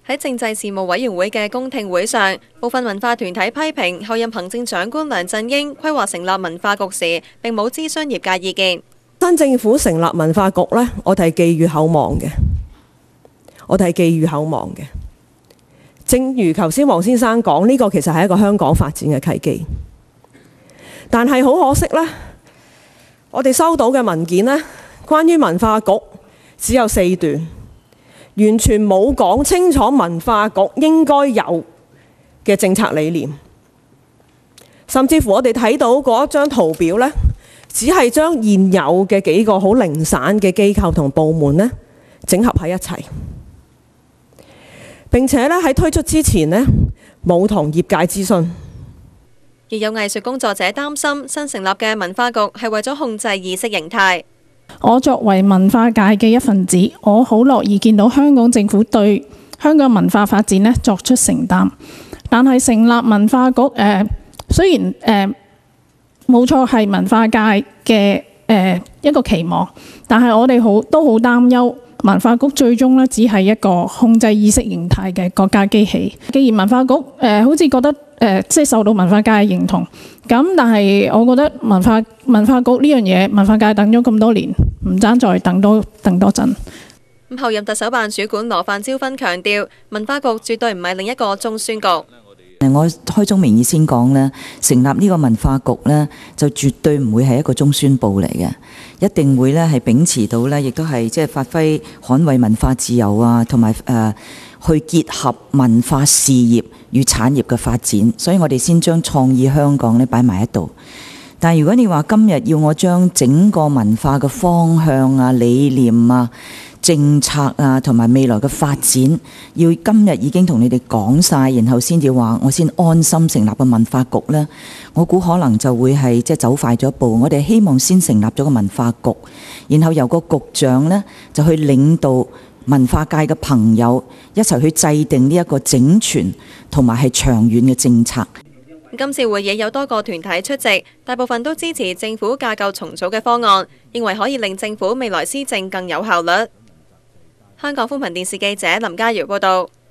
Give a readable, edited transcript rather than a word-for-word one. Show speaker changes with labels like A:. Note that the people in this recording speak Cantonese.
A: 喺政制事務委員會嘅公聽會上，部分文化團體批評候任行政長官梁振英規劃成立文化局時並冇諮詢業界意見。
B: 新政府成立文化局呢，我哋係寄予厚望嘅。正如頭先黃先生講，呢個其實係一個香港發展嘅契機。但係好可惜呢，我哋收到嘅文件呢，關於文化局只有4段。完全冇講清楚文化局應該有嘅政策理念，甚至乎我哋睇到嗰張圖表呢，只係將現有嘅幾個好零散嘅機構同部門呢整合喺一齊。並且呢，喺推出之前呢，冇同業界諮詢。
A: 亦有藝術工作者擔心新成立嘅文化局係為咗控制意識形態。
C: 我作為文化界嘅一份子，我好樂意見到香港政府對香港文化發展呢作出承擔。但係成立文化局，雖然冇錯係文化界嘅一個期望，但係我哋都好擔憂文化局最終呢只係一個控制意識形態嘅國家機器。既然文化局好似覺得即係受到文化界嘅認同，咁但係我覺得文化局呢樣嘢，文化界等咗咁多年，唔爭再等多陣。
A: 候任特首辦主管羅范椒芬強調，文化局絕對唔係另一個中宣局。
D: 我開宗明義先講呢，成立呢個文化局呢，就絕對唔會係一個中宣部嚟嘅，一定會呢係秉持到呢，亦都係即係發揮捍衛文化自由啊，同埋去結合文化事業與產業嘅發展，所以我哋先將創意香港呢擺埋一度。但係如果你話今日要我將整個文化嘅方向啊、理念啊、政策啊同埋未來嘅發展，要今日已經同你哋講晒，然後先至話我先安心成立個文化局呢，我估可能就會係即係走快咗一步。我哋希望先成立咗個文化局，然後由個局長呢就去領導文化界嘅朋友一齊去制定呢一個整全同埋係長遠嘅政策。
A: 今次會議有多個團體出席，大部分都支持政府架構重組嘅方案，認為可以令政府未來施政更有效率。香港寬頻電視記者林嘉瑤報道。